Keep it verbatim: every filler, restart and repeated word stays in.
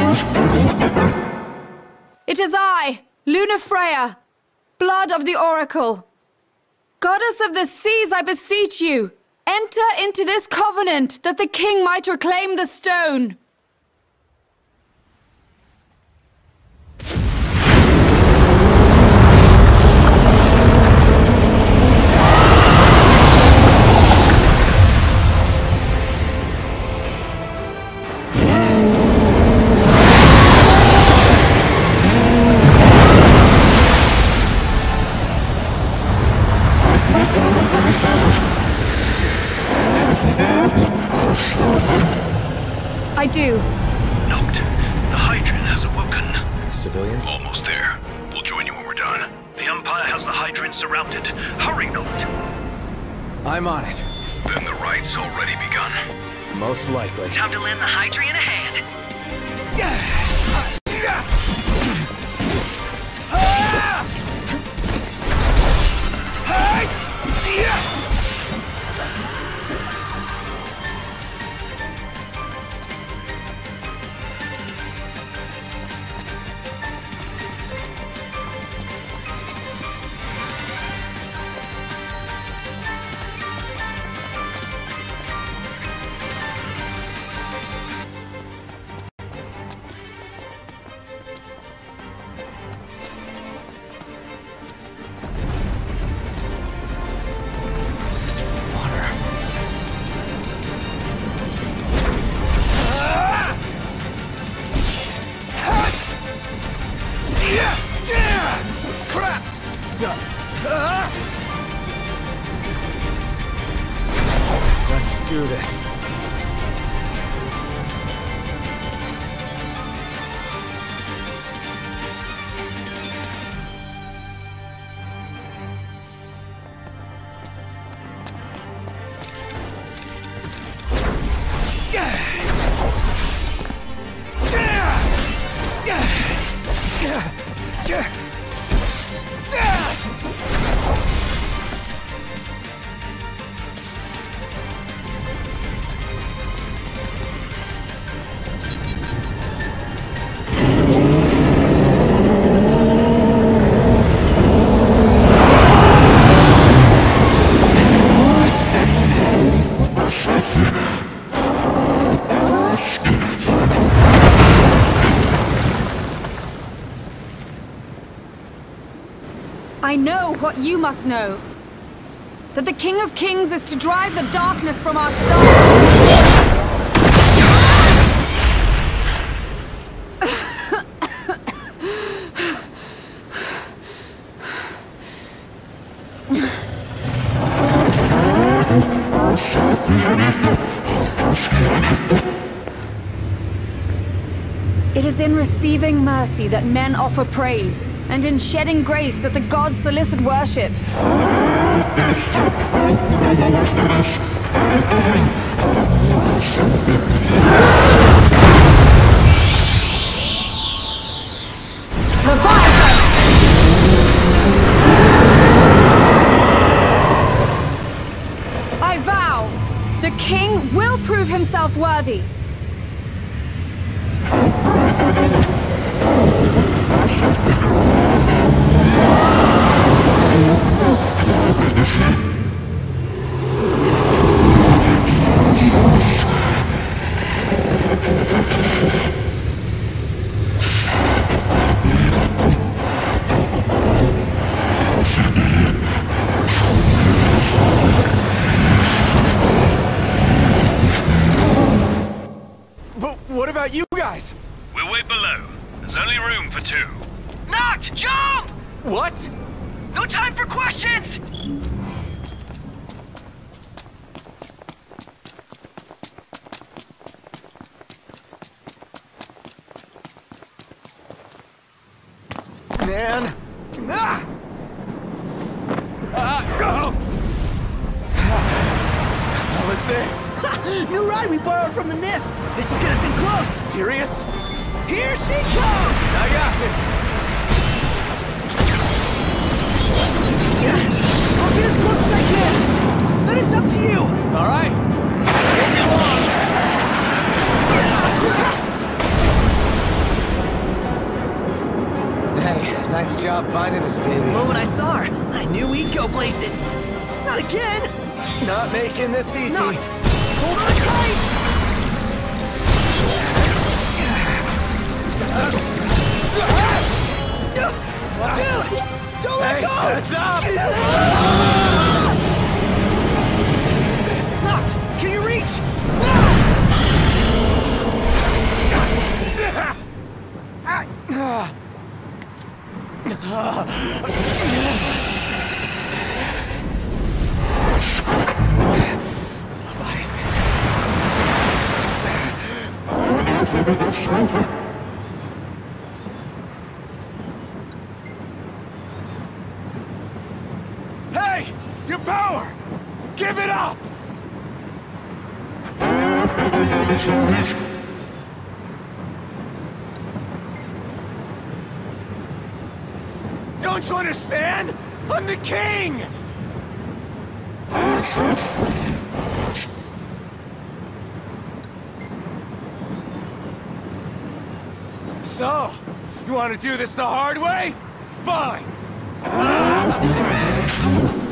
It is I, Lunafreya, blood of the Oracle. Goddess of the seas, I beseech you, enter into this covenant that the king might reclaim the stone. I do. Noct, the Hydran has awoken. Civilians? Almost there. We'll join you when we're done. The Empire has the Hydran surrounded. Hurry, Noct! I'm on it. Then the right's already begun. Most likely. Time to lend the Hydran a hand. Let's do this. I know what you must know. That the King of Kings is to drive the darkness from our stars. It is in receiving mercy that men offer praise, and in shedding grace that the gods solicit worship. Leviathan! I vow, the king will prove himself worthy. But what about you guys? We'll wait below. There's only room for two. Noct, jump! What? No time for questions! Man. Ah! Ah! Go! What was this? New ride we borrowed from the Nifs. This will get us in close. Serious? Here she comes! I got this. I'll get as close as I can. But it's up to you. All right. Won't be long. finding this baby. The moment I saw her, I knew we'd go places. Not again! Not making this easy. Not! Hold on tight! Dude! Don't let Hey, go! heads up! Noct! Can you reach? Hey! Your power! Give it up! Don't you understand? I'm the king! So, you want to do this the hard way? Fine! Ah!